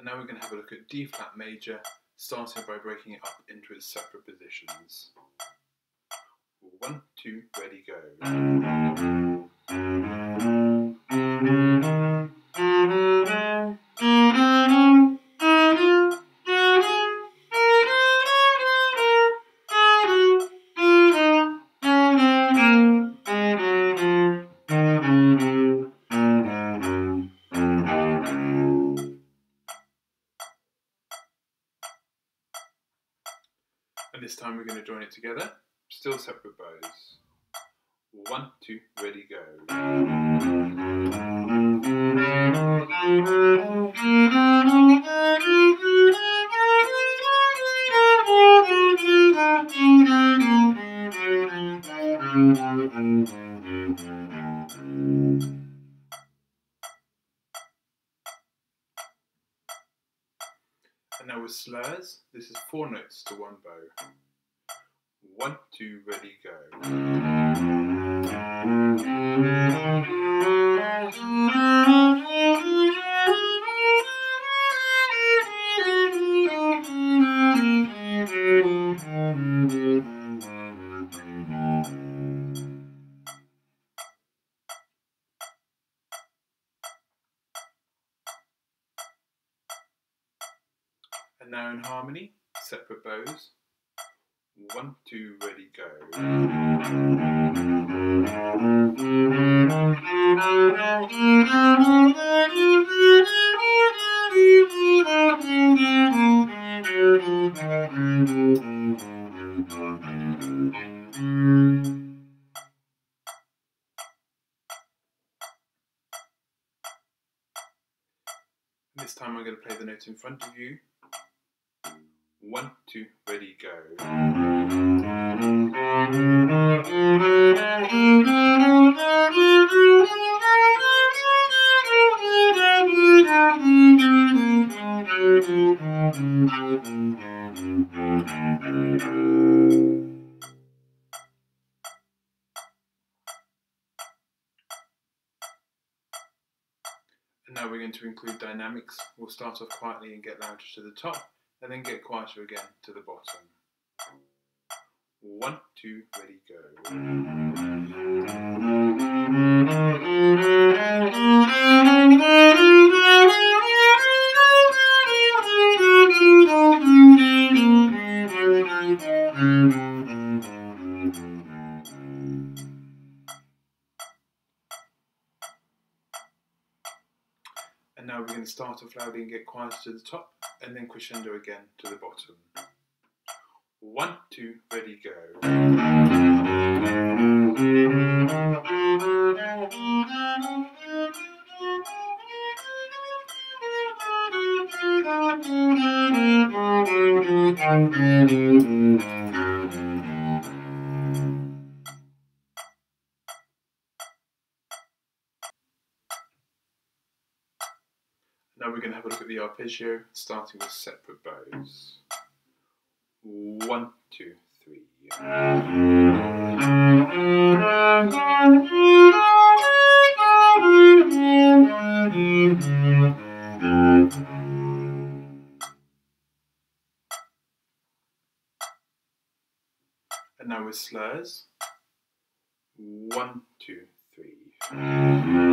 And now we're going to have a look at D flat major, starting by breaking it up into its separate positions. 1, 2, ready, go. And this time we're going to join it together, still separate bows. 1, 2, ready, go. And now with slurs, this is 4 notes to 1 bow. 1, 2, ready, go. And now in harmony, separate bows. 1, 2, ready, go. This time I'm going to play the note in front of you. 1, 2, ready, go. And now we're going to include dynamics. We'll start off quietly and get louder to the top, and then get quieter again to the bottom. 1, 2, ready, go. And now we're going to start off loudly and get quieter to the top, and then crescendo again to the bottom. 1, 2, ready, go. Now we're going to have a look at the arpeggio, starting with separate bows. 1, 2, 3. And now with slurs. 1, 2, 3.